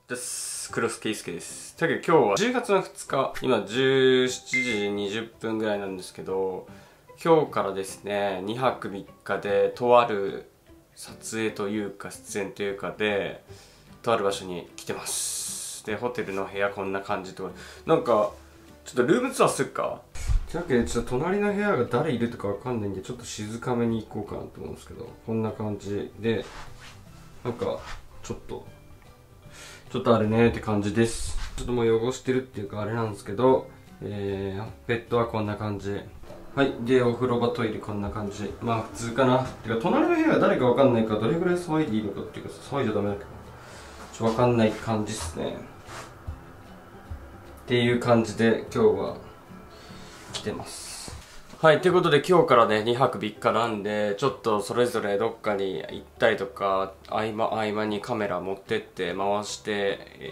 です。クロスケイスケです。というわけで今日は10月の2日、今17時20分ぐらいなんですけど、今日からですね、2泊3日でとある撮影というか出演というかで、とある場所に来てます。で、ホテルの部屋こんな感じとか、なんか、ちょっとルームツアーするか。というわけでちょっと隣の部屋が誰いるとかわかんないんで、ちょっと静かめに行こうかなと思うんですけど、こんな感じで、なんか、ちょっとあるねって感じです。ちょっともう汚してるっていうかあれなんですけど、ベッドはこんな感じ。はい。で、お風呂場トイレこんな感じ。まあ普通かな。てか、隣の部屋が誰かわかんないから、どれぐらい騒いでいいのかっていうか、騒いじゃダメだけど、わかんない感じっすね。っていう感じで、今日は来てます。はい、ということで今日からね、2泊3日なんで、ちょっとそれぞれどっかに行ったりとか、合間にカメラ持ってって回して、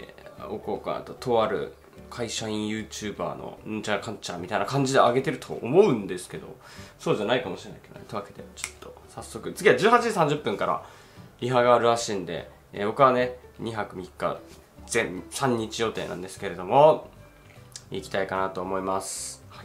おこうかなと、とある会社員 YouTuber のんちゃらかんちゃらみたいな感じで上げてると思うんですけど、そうじゃないかもしれないけどね。というわけで、ちょっと早速、次は18時30分からリハがあるらしいんで、僕はね、2泊3日、全3日予定なんですけれども、行きたいかなと思います。はい。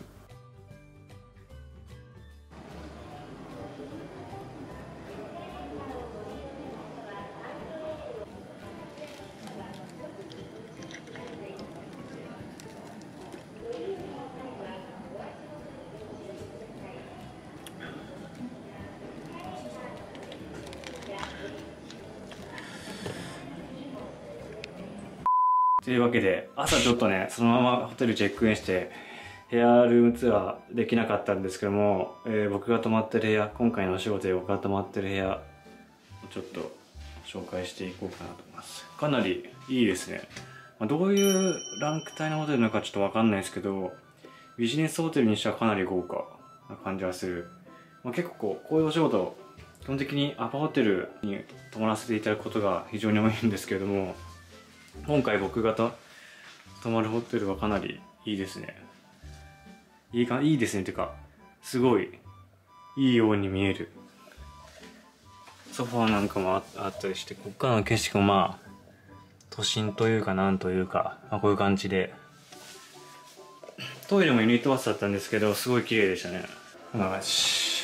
というわけで朝ちょっとねそのままホテルチェックインしてヘアルームツアーできなかったんですけども、僕が泊まってる部屋、今回のお仕事で僕が泊まってる部屋をちょっと紹介していこうかなと思います。かなりいいですね。どういうランク帯のホテルなのかちょっとわかんないですけど、ビジネスホテルにしてはかなり豪華な感じがする。結構こういうお仕事基本的にアパホテルに泊まらせていただくことが非常に多いんですけれども、今回僕が泊まるホテルはかなりいいですね。いいですねっていうか、すごいいいように見える。ソファーなんかもあったりして、こっからの景色も都心というかなんというか、こういう感じで。トイレもユニットバスだったんですけど、すごい綺麗でしたね。こんな感じ。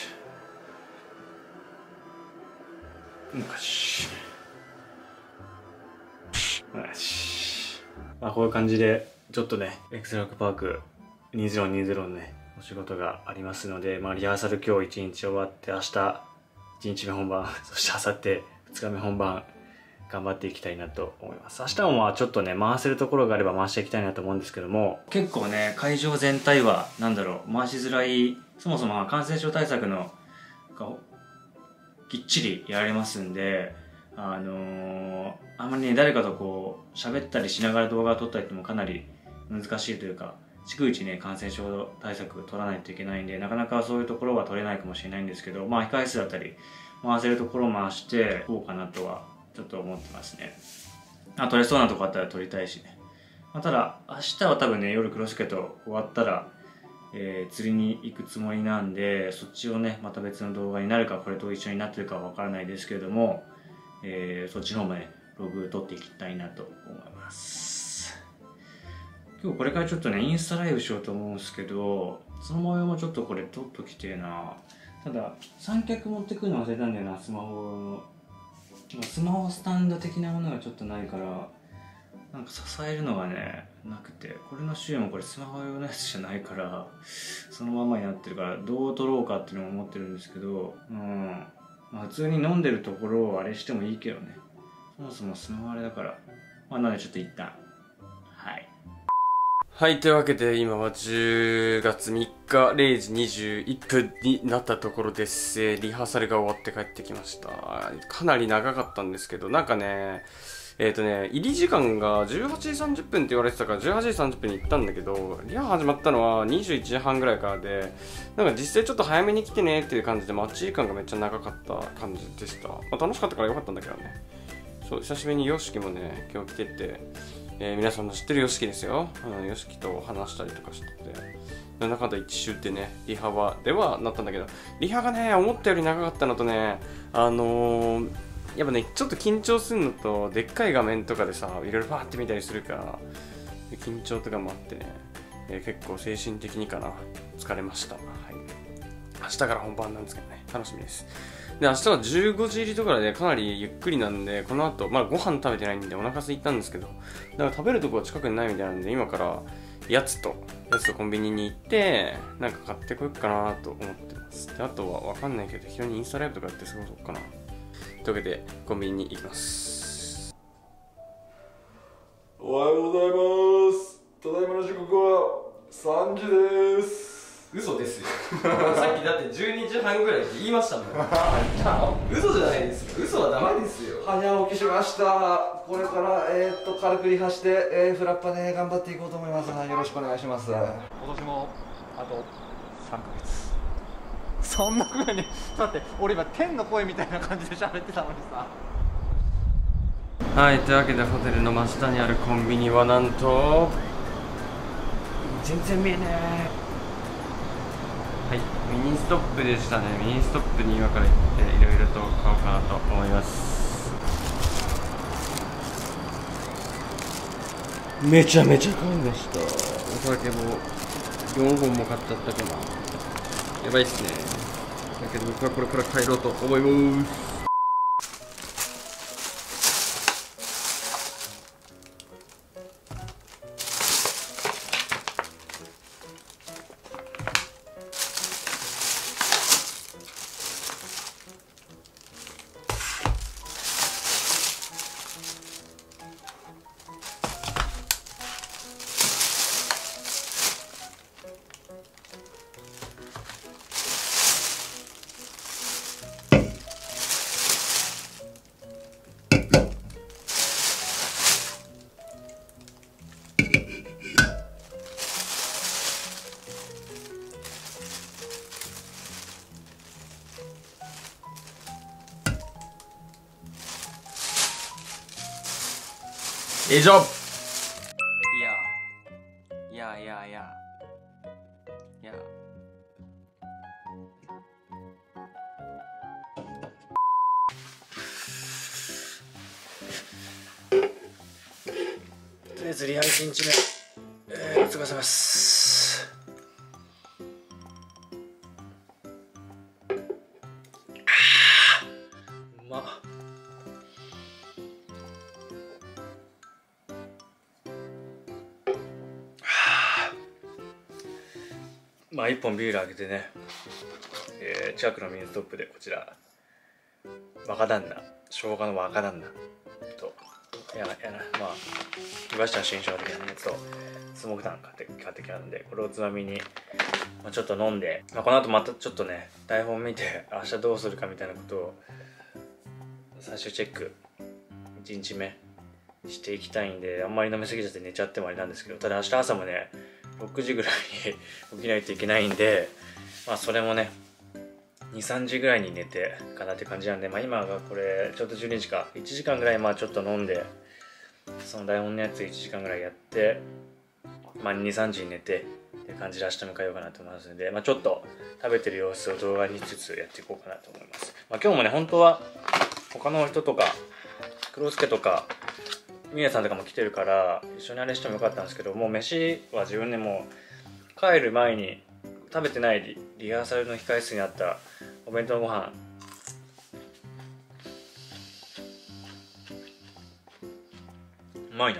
こういう感じでちょっとねエクスラックパーク2020のねお仕事がありますので、リハーサル今日1日終わって、明日1日目本番、そして明後日2日目本番頑張っていきたいなと思います。明日もちょっとね回せるところがあれば回していきたいなと思うんですけども、結構ね会場全体は回しづらい、そもそも感染症対策のきっちりやられますんで、あんまりね誰かとこう喋ったりしながら動画を撮ったりってもかなり難しいというか、逐一ね感染症対策取らないといけないんで、なかなかそういうところは撮れないかもしれないんですけど、控え室だったり回せるところを回してこうかなとはちょっと思ってますね。撮れそうなとこあったら撮りたいしね。ただ明日は多分ね夜クロスケと終わったら釣りに行くつもりなんで、そっちをねまた別の動画になるかこれと一緒になってるかは分からないですけれども、そっちの方もねログ撮っていきたいなと思います。今日これからちょっとねインスタライブしようと思うんですけど、その模様もちょっとこれ撮っときてえな。ただ三脚持ってくるの忘れたんだよな。スマホスタンド的なものがちょっとないから、支えるのがねなくて、これのシーンもこれスマホ用のやつじゃないからそのままになってるから、どう撮ろうかっていうのも思ってるんですけど、普通に飲んでるところをあれしてもいいけどね、そもそもスマホあれだから、なのでちょっと一旦はい、というわけで今は10月3日0時21分になったところです。リハーサルが終わって帰ってきました。かなり長かったんですけど、入り時間が18時30分って言われてたから18時30分に行ったんだけど、リハ始まったのは21時半ぐらいからで、実際ちょっと早めに来てねっていう感じで待ち時間がめっちゃ長かった感じでした。楽しかったから良かったんだけどね。そう、久しぶりにYOSHIKIもね、今日来てて、皆さんの知ってるYOSHIKIですよ。YOSHIKIと話したりとかしてて、なんだかんだ一周ってね、リハではなったんだけど、リハがね、思ったより長かったのとね、 やっぱねちょっと緊張するのと、でっかい画面とかでさいろいろバーって見たりするから緊張とかもあってね、結構精神的にかな疲れました。はい、明日から本番なんですけどね、楽しみです。で、明日は15時入りとかで、ね、かなりゆっくりなんで、この後、まあご飯食べてないんでお腹空いたんですけど、だから食べるとこは近くにないみたいなんで、今からやつとコンビニに行って、なんか買ってこようかなと思ってます。で、あとはわかんないけど、適当にインスタライブとかやって過ごそうかな。というわけで、コンビニに行きます。 おはようございます。ただいまの時刻は3時です。 嘘ですよ。さっきだって12時半ぐらいって言いましたもん。嘘じゃないですよ。嘘はダメですよ。 早起きしました。これから軽くリハして、フラッパね頑張っていこうと思います。よろしくお願いします。 今年もあと3ヶ月。そんな風にだって俺今天の声みたいな感じで喋ってたのにさ。 はい、というわけでホテルの真下にあるコンビニはなんと全然見えねえ。はい、ミニストップでしたね。ミニストップに今から行っていろいろと買おうかなと思います。めちゃめちゃ買いました。お酒も4本も買っちゃったかな。やばいっすね。だけど僕はこれから帰ろうと思います。以上。いやとりあえずリハ1日目、お疲れ様です。うまっ。まあ1本ビール開けてね、近くのミニストップでこちら若旦那、生姜の若旦那とまあ岩下新生的なやつとスモークタン買ってきたんで、これをつまみに、ちょっと飲んで、この後またちょっとね台本見て明日どうするかみたいなことを最終チェック1日目していきたいんで、あんまり飲みすぎちゃって寝ちゃってもあれなんですけど、ただ明日朝もね6時ぐらいに起きないといけないんで、それもね2、3時ぐらいに寝てかなって感じなんで、今がこれちょっと12時か1時間ぐらいちょっと飲んで、その台本のやつ1時間ぐらいやって、2、3時に寝てって感じで明日迎えようかなと思いますので、ちょっと食べてる様子を動画にしつつやっていこうかなと思います。今日もね本当は他の人とか黒助とかみやさんとかも来てるから一緒にあれしてもよかったんですけど、もう飯は自分でもう帰る前に食べてないリハーサルの控え室にあったお弁当ご飯うまいな、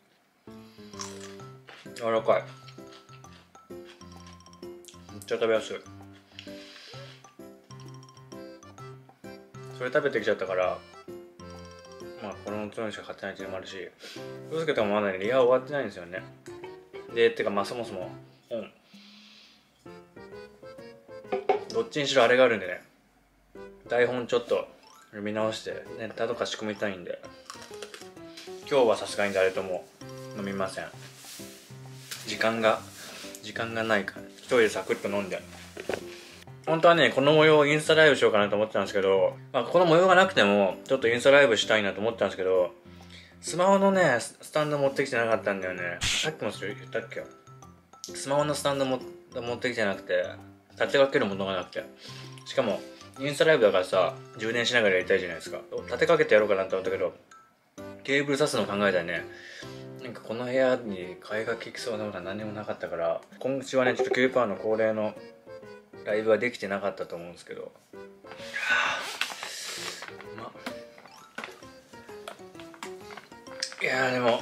柔らかい、めっちゃ食べやすい。それ食べてきちゃったから、このつもりしか買ってないっていうのもあるし、洋介とかもまだねリハ終わってないんですよね。でてかそもそもどっちにしろあれがあるんでね、台本ちょっと読み直してネタとか仕込みたいんで、今日はさすがに誰とも飲みません。時間がないから一人でサクッと飲んで、本当はねこの模様をインスタライブしようかなと思ってたんですけど、この模様がなくてもちょっとインスタライブしたいなと思ってたんですけど、スマホのねスタンド持ってきてなかったんだよね。さっきもそれ言ったっけ、スマホのスタンド持ってきてなくて、立てかけるものがなくて、しかもインスタライブだからさ、充電しながらやりたいじゃないですか。立てかけてやろうかなと思ったけど、ケーブル挿すの考えたらね、なんかこの部屋に替えが利きそうなものは何もなかったから、今週はね、ちょっと9%の恒例のライブはできてなかったと思うんですけど、いやーでも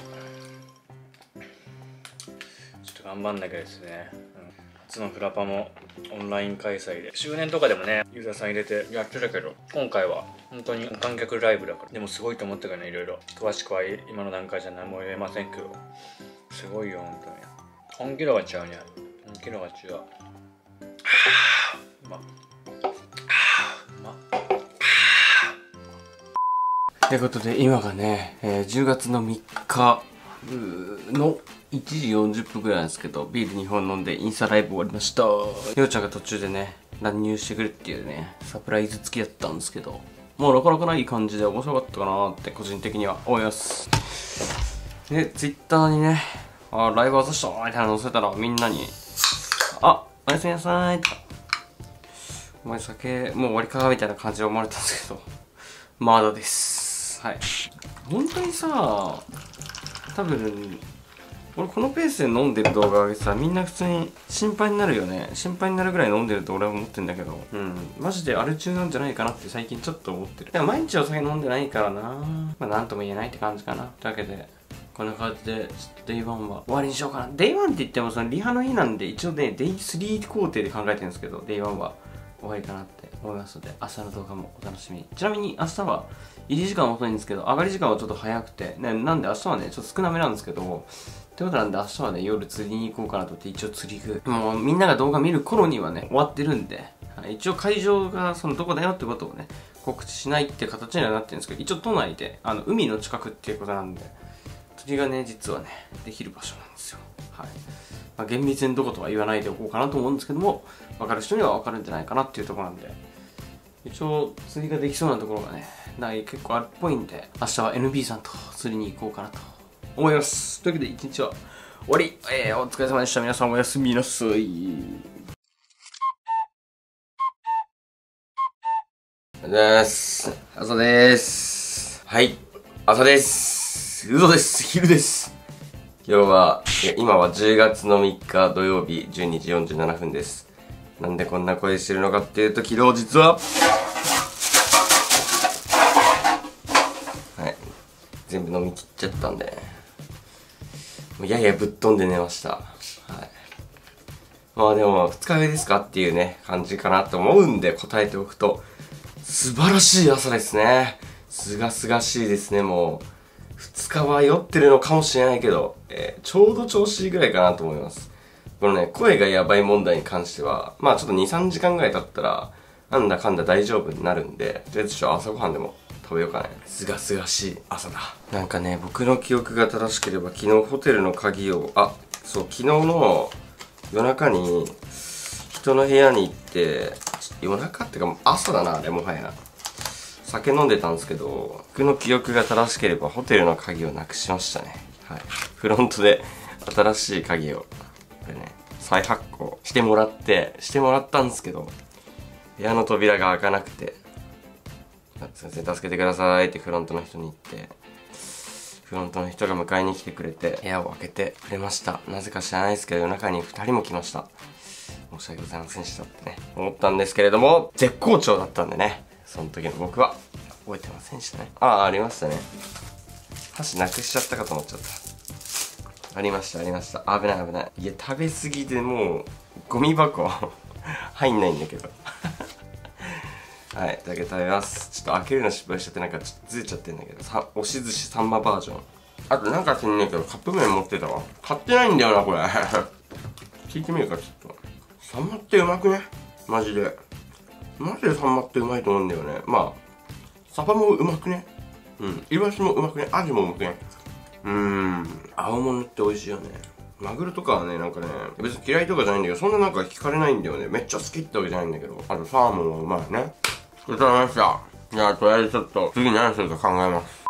ちょっと頑張んなきゃですね。初のフラパもオンライン開催で、周年とかでもねユーザーさん入れてやってたけど、今回は本当に無観客ライブだから。でもすごいと思ったからね、いろいろ詳しくは今の段階じゃ何も言えませんけど、すごいよ本当に。本気度が違うね、本気度が違う。 ということで今がね、10月の3日の1時40分ぐらいなんですけど、ビール2本飲んでインスタライブ終わりました。ようちゃんが途中でね乱入してくるっていうねサプライズ付きだったんですけど、もうなかなかないい感じで面白かったかなって個人的には思います。でツイッターにねライブ外したみたいなの載せたら、みんなにおやすみなさいとか、お前酒もう終わりかみたいな感じで思われたんですけど、まだです。はい、本当にさ、多分俺このペースで飲んでる動画上げてさ、みんな普通に心配になるよね。心配になるぐらい飲んでると俺は思ってんだけど、マジであれ中なんじゃないかなって最近ちょっと思ってる。でも毎日お酒飲んでないからな、なんとも言えないって感じかな。というわけでこんな感じでデイ1は終わりにしようかな。デイ1って言ってもそのリハの日なんで、一応ねデイ3工程で考えてるんですけど、デイ1は終わりかなって思いますので、明日の動画もお楽しみに。ちなみに明日は入り時間は遅いんですけど、上がり時間はちょっと早くて、ね、なんで明日はねちょっと少なめなんですけど、ということなんで明日はね夜釣りに行こうかなと思って、一応釣り具もうみんなが動画見る頃にはね終わってるんで、一応会場がそのどこだよってことをね告知しないっていう形にはなってるんですけど、一応都内で海の近くっていうことなんで、釣りがね実はねできる場所なんですよ。はい、厳密にどことは言わないでおこうかなと思うんですけども、分かる人には分かるんじゃないかなっていうところなんで、一応釣りができそうなところがね結構あるっぽいんで、明日は NB さんと釣りに行こうかなと思います。というわけで一日は終わり、お疲れ様でした。皆さんおやすみなさい。おはようございます。朝です。はい、朝です。嘘です。昼です。今は10月の3日土曜日12時47分です。なんでこんな声してるのかっていうと、昨日実は全部飲み切っちゃったんで、もうややぶっ飛んで寝ました。はい、まあでも2日目ですかっていうね感じかなと思うんで答えておくと、素晴らしい朝ですね。すがすがしいですね。もう2日は酔ってるのかもしれないけど、ちょうど調子いいぐらいかなと思います。このね声がやばい問題に関しては、まあちょっと 2,3 時間ぐらい経ったらなんだかんだ大丈夫になるんで、とりあえず朝ごはんでも食べようかね。すがすがしい朝だ。なんかね、僕の記憶が正しければ昨日ホテルの鍵を昨日の夜中に人の部屋に行って、夜中ってか朝だな、あれもはや酒飲んでたんですけど、僕の記憶が正しければホテルの鍵をなくしましたね。はい、フロントで新しい鍵をこれね再発行してもらったんですけど、部屋の扉が開かなくて、すいません助けてくださいってフロントの人に言って、フロントの人が迎えに来てくれて部屋を開けてくれました。なぜか知らないですけど夜中に2人も来ました。申し訳ございませんでしたってね思ったんですけれども、絶好調だったんでね、その時の僕は覚えてませんでしたね。ありましたね。箸なくしちゃったかと思っちゃった。ありました。危ない危ない。いや食べ過ぎでもうゴミ箱入んないんだけどはい、だけ食べます。ちょっと開けるの失敗しちゃって、なんかちょっとずれちゃってんだけど、押し寿司サンマバージョン。あとなんか知んねえけどカップ麺持ってたわ。買ってないんだよなこれ聞いてみるかちょっと。サンマってうまくね、マジでサンマってうまいと思うんだよね。まあサバもうまくね、イワシもうまくね、アジもうまくね。青物って美味しいよね。マグロとかはね、なんかね、別に嫌いとかじゃないんだけど、そんななんか惹かれないんだよね。めっちゃ好きってわけじゃないんだけど。あとサーモンはうまいね。ごちそうさまでした。じゃあとりあえずちょっと次何するか考えます。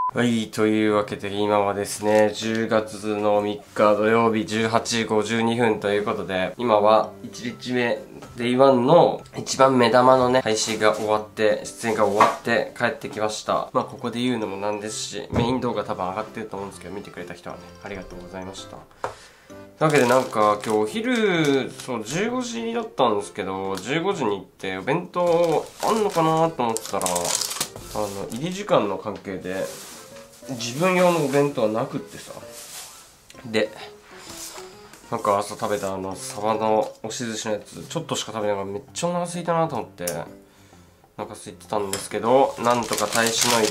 はい、というわけで今はですね、10月の3日土曜日18時52分ということで、今は1日目、Day1 の一番目玉のね、配信が終わって、出演が終わって帰ってきました。まあここで言うのもなんですし、メイン動画多分上がってると思うんですけど、見てくれた人はね、ありがとうございました。というわけでなんか今日お昼、そう15時だったんですけど、15時に行ってお弁当あんのかなと思ってたら、入り時間の関係で、自分用のお弁当はなくってさ。で、なんか朝食べたサバの押し寿司のやつ、ちょっとしか食べながらめっちゃお腹空いたなと思って、お腹空いてたんですけど、なんとか耐えしのい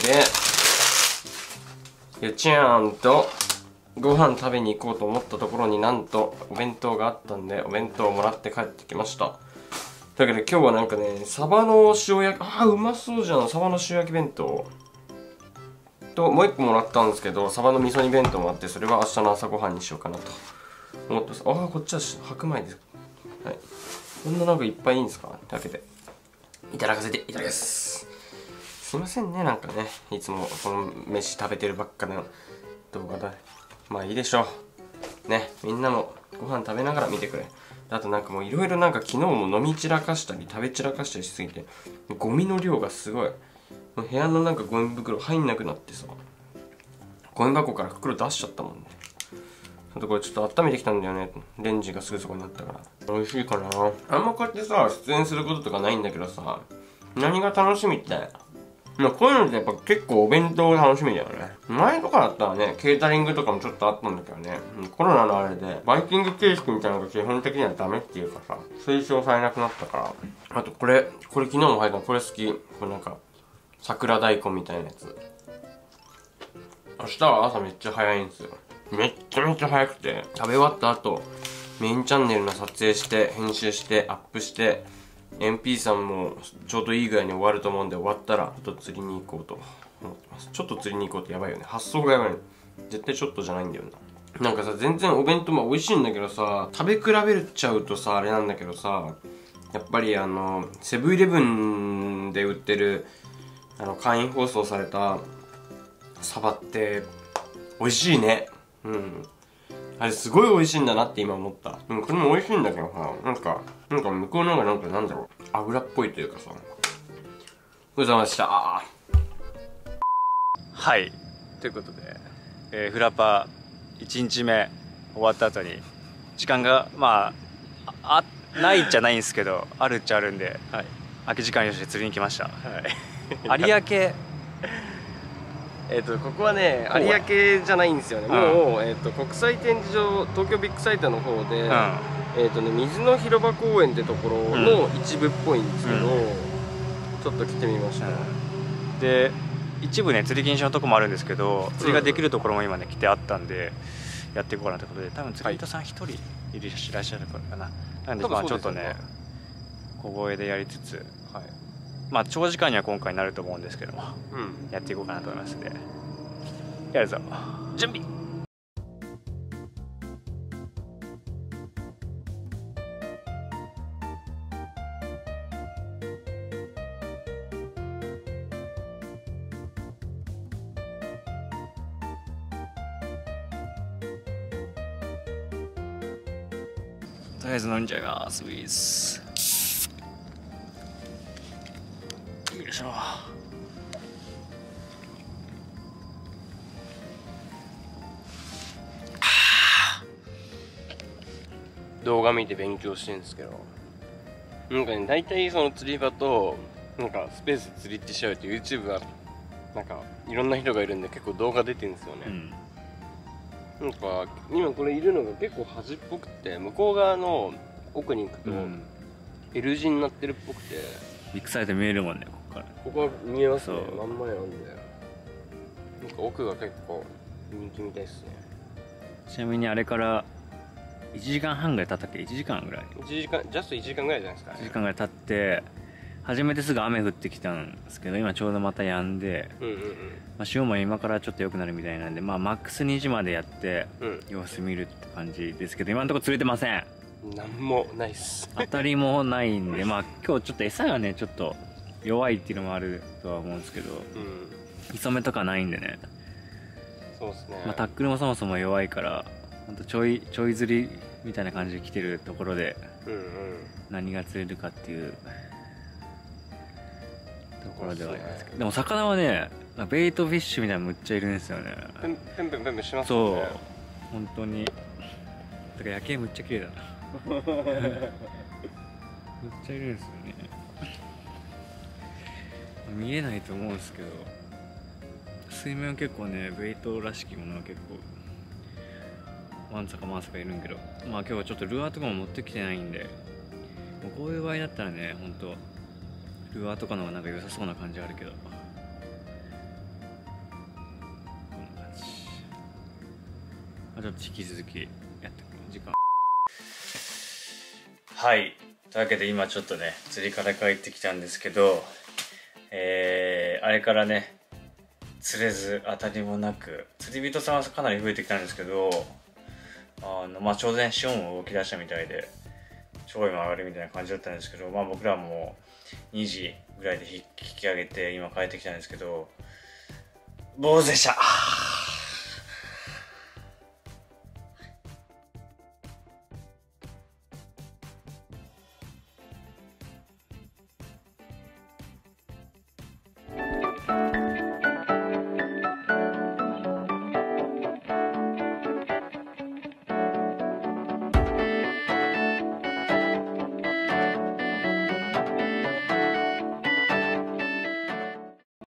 で、ゆちゃんとご飯食べに行こうと思ったところになんとお弁当があったんで、お弁当をもらって帰ってきました。だけど今日はなんかね、サバの塩焼き、うまそうじゃん、サバの塩焼き弁当。ともう一個もらったんですけど、サバの味噌煮弁当もあって、それは明日の朝ごはんにしようかなと思ってます。こっちは白米です。はい。こんななんかいっぱいいいんですか？というわけで、いただかせていただきます。すいませんね、なんかね、いつもこの飯食べてるばっかの動画だ。まあいいでしょう。ね、みんなもご飯食べながら見てくれ。あとなんかもういろいろなんか昨日も飲み散らかしたり食べ散らかしたりしすぎて、ゴミの量がすごい。部屋のなんかゴミ袋入んなくなってさ、ゴミ箱から袋出しちゃったもんね。あとこれちょっと温めてきたんだよね。レンジがすぐそこにあったから。美味しいかな。あんまこうやってさ、出演することとかないんだけどさ、何が楽しみって、まあこういうのってやっぱ結構お弁当が楽しみだよね。前とかだったらね、ケータリングとかもちょっとあったんだけどね、コロナのあれで、バイキング形式みたいなのが基本的にはダメっていうかさ、推奨されなくなったから。あとこれ昨日も入ったの、これ好き。これなんか、桜大根みたいなやつ。明日は朝めっちゃ早いんですよ。めっちゃめちゃ早くて、食べ終わった後、メインチャンネルの撮影して、編集して、アップして、MP さんもちょうどいい具合に終わると思うんで、終わったらちょっと釣りに行こうと思ってます。ちょっと釣りに行こうってやばいよね。発想がやばいね。絶対ちょっとじゃないんだよな。なんかさ、全然お弁当も美味しいんだけどさ、食べ比べちゃうとさ、あれなんだけどさ、やっぱりセブンイレブンで売ってる会員包装されたサバって美味しいね。あれすごい美味しいんだなって今思った。これも美味しいんだけどさ、なんか向こうの方がなんだろう、油っぽいというかさ。ごちそうさまでした。 はい、ということで、フラパ1日目終わった後に時間がないっちゃないんですけど、あるっちゃあるんで、はい、空き時間よしで釣りに来ました。はい、有明ここはね、有明じゃないんですよね。もう、国際展示場、東京ビッグサイトの方で、水の広場公園ってところの一部っぽいんですけど、ちょっと来てみました。 で、一部ね、釣り禁止のとこもあるんですけど、釣りができるところも今ね、来てあったんで、やっていこうかなということで、多分釣り人さん1人いらっしゃるかな。なんで、ちょっとね、小声でやりつつ、長時間には今回なると思うんですけども、やっていこうかなと思いますので、やるぞ、準備。とりあえず飲んじゃいます。ウィズよいしょ。 動画見て勉強してるんですけど、なんかね、大体その釣り場となんかスペース釣りってしちゃうと YouTube はなんかいろんな人がいるんで結構動画出てるんですよね。なんか今これいるのが結構端っぽくて、向こう側の奥に行くと L 字になってるっぽくて、 ビッグサイト見えるもんね、ここから。 ここは見えますね。真ん前なんで、なんか奥が結構人気みたいですね。 ちなみにあれから1時間半ぐらい経ったっけ。1時間ぐらい、 ジャスト1時間ぐらいじゃないですかね。 1時間ぐらい経って初めてすぐ雨降ってきたんですけど、今ちょうどまた止んで、潮も今からちょっと良くなるみたいなんで、マックス2時までやって、様子見るって感じですけど、今のところ釣れてません。 なんもないっす。 当たりもないんで、今日ちょっと餌がねちょっと弱いっていうのもあるとは思うんですけど、磯目とかないんでね、 そうですね、 まあ、タックルもそもそも弱いからほんとちょい釣りみたいな感じで来てるところで何が釣れるかっていうところではありますけど、でも魚はねベイトフィッシュみたいなのむっちゃいるんですよね。 ペンペンしますそうよね。 本当にだから夜景むっちゃ綺麗だなむっちゃいるんですよね。見えないと思うんですけど水面は結構ねベイトらしきものは結構ワンサかいるんけど、まあ今日はちょっとルアーとかも持ってきてないんで、もうこういう場合だったらねほんとルアーとかの方がなんか良さそうな感じあるけど、こんな感じ。ちょっと引き続きやって時間。はい、というわけで今ちょっとね釣りから帰ってきたんですけど、あれからね釣れず当たりもなく、釣り人さんはかなり増えてきたんですけど、まあちょうどね潮も動き出したみたいで潮位も上がるみたいな感じだったんですけど、まあ僕らも2時ぐらいで引き上げて今帰ってきたんですけど、坊主でした。